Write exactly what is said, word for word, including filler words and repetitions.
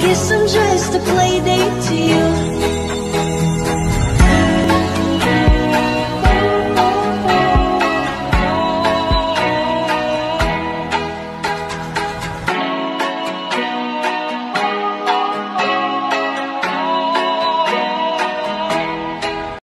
guess I'm just a play date to you.